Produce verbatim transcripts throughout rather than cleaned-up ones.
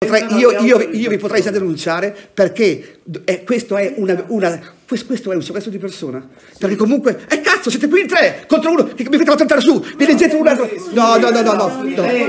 potrei, io, io, io vi potrei già denunciare perché eh, questo è una, una questo, questo è un sequestro di persona, perché comunque eh cazzo siete qui in tre contro uno che mi fate tentare su, mi leggete un altro, no no no no no,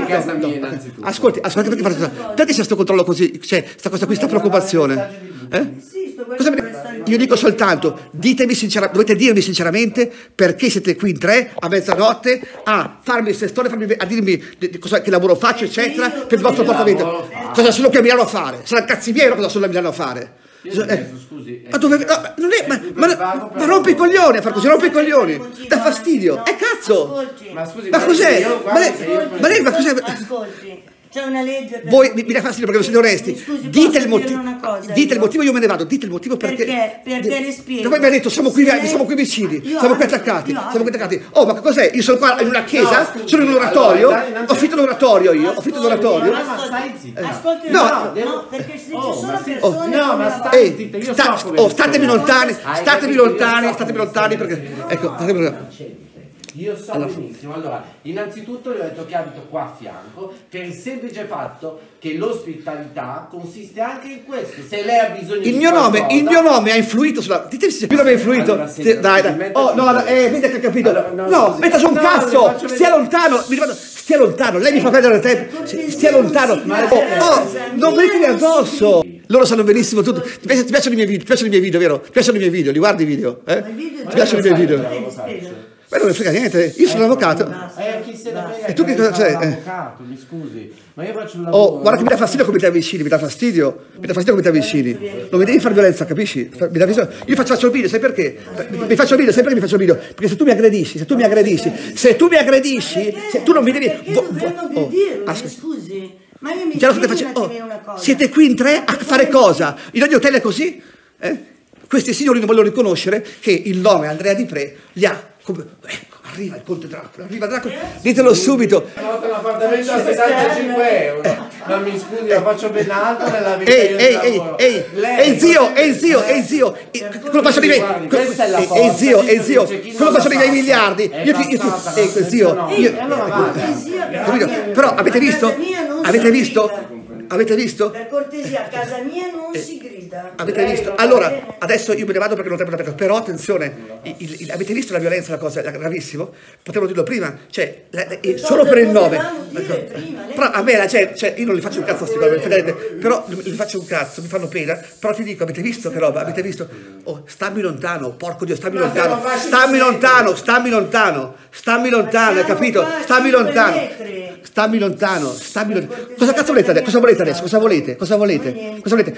no. ascolti, ascolti perché, fate, perché c'è sto controllo così, c'è sta cosa qui, sta preoccupazione, eh? Cosa mi... Io dico soltanto, ditemi sinceramente, dovete dirmi sinceramente perché siete qui in tre a mezzanotte a farmi queste storie, farmi, a dirmi cosa, che lavoro faccio, eccetera, per il vostro appartamento. Cosa sono qui a Milano a fare? Saranno cazzi miei, cosa sono a Milano a fare? Io eh, scusi, ma dove, no, non è, ma, ma, ma rompi i coglioni a far così, rompi i coglioni, dà fastidio, e eh, cazzo, ma, ma cos'è? Ma lei, ma lei, ma cos'è? Ascolti. C'è una legge per voi mi, mi dà fastidio perché non siete onesti. Scusi, dite il motivo. Cosa, dite io? il motivo, io me ne vado. Dite il motivo perché. Perché, perché le spiego. Dove mi ha detto siamo qui, lei... siamo qui vicini, io siamo qui attaccati. Siamo qui attaccati. Oh, ma cos'è? Io sono qua in una chiesa, no, sono in un oratorio. Dai, ho finito l'oratorio io, ho finito l'oratorio. Ma stai zitto. Ascolti, no, no, no, perché se ci sono persone. No, ma stai zitto, io so. Oh, statemi lontani, statemi lontani, statemi lontani perché. Ecco, io so allora. benissimo, allora, innanzitutto gli ho detto che abito qua a fianco per il semplice fatto che l'ospitalità consiste anche in questo. Se lei ha bisogno il di mio qualcosa, nome, il mio nome ha influito sulla. Ditemi se il mio nome ha influito. Allora, sì, dai, dai. Oh, no, eh, vedete, capito? Allora, no, no metta su un no, cazzo! Stia lontano! Mi ricordo, stia lontano, lei mi fa perdere tempo. Stia lontano! Oh, oh, non mettimi addosso! Loro sanno benissimo tutto. Ti piacciono, ti piacciono i miei video, ti piacciono i miei video, vero? Ti piacciono i miei video, li guardi i video? Eh? Ti piacciono i miei video? Ma non mi frega niente, io sono l'avvocato. Eh, chi se ne frega? E tu che cosa sei? Avvocato, mi scusi, ma io faccio un lavoro. Oh, guarda che mi dà fastidio come ti avvicini, mi dà fastidio, mi dà fastidio come ti avvicini. Non mi devi fare violenza, capisci? Mi dà fastidio. Io faccio, faccio il video, sai perché? Mi faccio il video, sai perché mi faccio il video? Perché se tu mi aggredisci, se tu mi aggredisci, se tu mi aggredisci, se tu non mi devi. Perché dovremmo dirlo, scusi. Ma io mi spiego oh, una cosa. Siete qui in tre a fare cosa? In ogni hotel è così? Eh? Questi signori non vogliono riconoscere che il nome Andrea Di Pre li ha. Come, ecco, arriva il conte Dracula, arriva Dracula, ditelo subito. Ho fatto un appartamento a sessantacinque euro, eh. ma mi scusi, la faccio ben alto nella vita. Ehi, ehi, ehi, ehi, ehi, zio, ehi, zio, ehi, zio, quello faccio di me, ehi, zio, ehi, zio, quello faccio di miei miliardi. Io ti, io, zio, io, capito? Però avete visto? Avete visto? Avete visto? Per cortesia, a casa mia non si grida. Avete visto? Allora, adesso io me ne vado perché non ho tempo da però attenzione, il, il, il, avete visto la violenza, la cosa, è gravissimo? Potevo dirlo prima, cioè, la, la, solo per il nome. Però a me, cioè, cioè, io non li faccio un cazzo a sti cose, però li faccio un cazzo, mi fanno pena, però ti dico, avete visto che roba? Avete visto? Oh, stammi lontano, porco Dio, stammi lontano, stammi lontano, stammi lontano, stammi lontano, hai capito? Stammi lontano. Stammi lontano, stammi lontano. Cosa cazzo volete adesso? Cosa volete adesso? Cosa volete? Cosa volete? Cosa volete?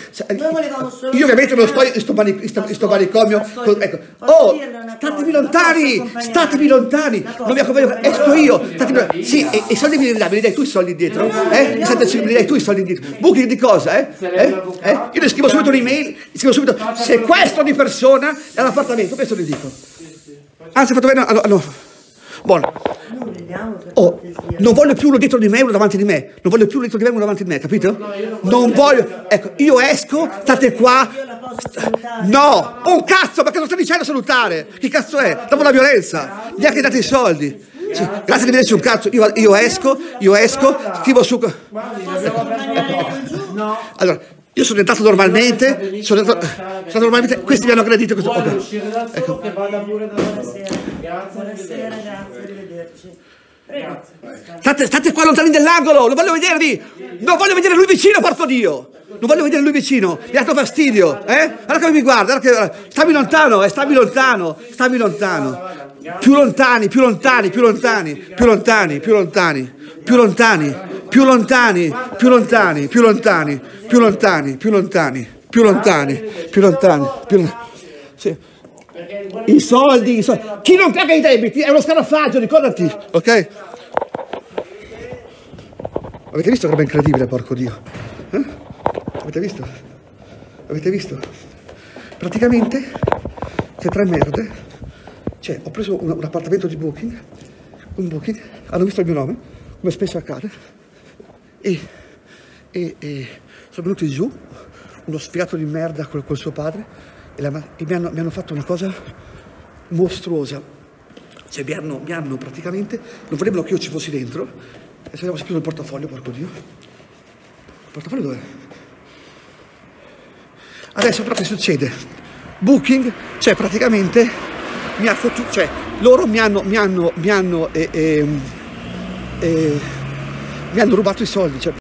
Io ovviamente non sto in sto, manic sto, sto manicomio. Ecco. Oh, statemi lontani! Statemi lontani! Non mi accompagno, esco io! Statemi, sì, e i soldi me li dai, me li dai tu i soldi dietro? Eh? I soldi me li dai tu i soldi dietro? Booking di cosa? Eh? Eh? Eh? Io le scrivo subito un'email, scrivo subito sequestro di persona all'appartamento, questo le dico. Anzi, fatto bene, allora, no. Buono. Oh, non voglio più uno dietro di me, uno davanti di me. Non voglio più uno dietro di me, uno davanti di me, capito? Non voglio. Ecco, io esco, state qua. No, un cazzo, perché non sto dicendo salutare. Che cazzo è? Dopo la violenza. Gli ha anche dato i soldi. Sì, grazie di vederci un cazzo. Io, io esco, io esco, scrivo su. Ecco, ecco, ecco. Allora, io sono entrato normalmente, sono entrato, sono normalmente, questi mi hanno aggredito. Questo, okay. Ecco. Buonasera, grazie, arrivederci. Prego. State, state qua lontani dell'angolo, non voglio vedervi, non voglio vedere lui vicino, porco Dio, non voglio vedere lui vicino, mi ha dato fastidio, eh? Guarda come mi guarda, guarda che, stammi lontano, eh, stammi lontano, stammi lontano, più lontani, più lontani, più lontani, più lontani, più lontani, più lontani, più lontani, più lontani, più lontani, più lontani, più lontani, più lontani, più lontani, più lontani, sì. I soldi, i soldi, chi non paga i debiti è uno scaraffaggio, ricordati, ok? Avete visto che roba incredibile, porco Dio? Eh? Avete visto? Avete visto? Praticamente, che tre merde, cioè ho preso un, un appartamento di Booking, un Booking, hanno visto il mio nome, come spesso accade, e, e, e sono venuti giù, uno sfigato di merda col, col suo padre, e, la, e mi, hanno, mi hanno fatto una cosa mostruosa, cioè mi hanno, mi hanno praticamente, non volevano che io ci fossi dentro, e se abbiamo preso il portafoglio, porco Dio, portafoglio dove? Adesso però che succede? Booking, cioè praticamente mi ha fottuto, cioè loro mi hanno, mi hanno, mi hanno, eh, eh, eh, mi hanno rubato i soldi. Cioè,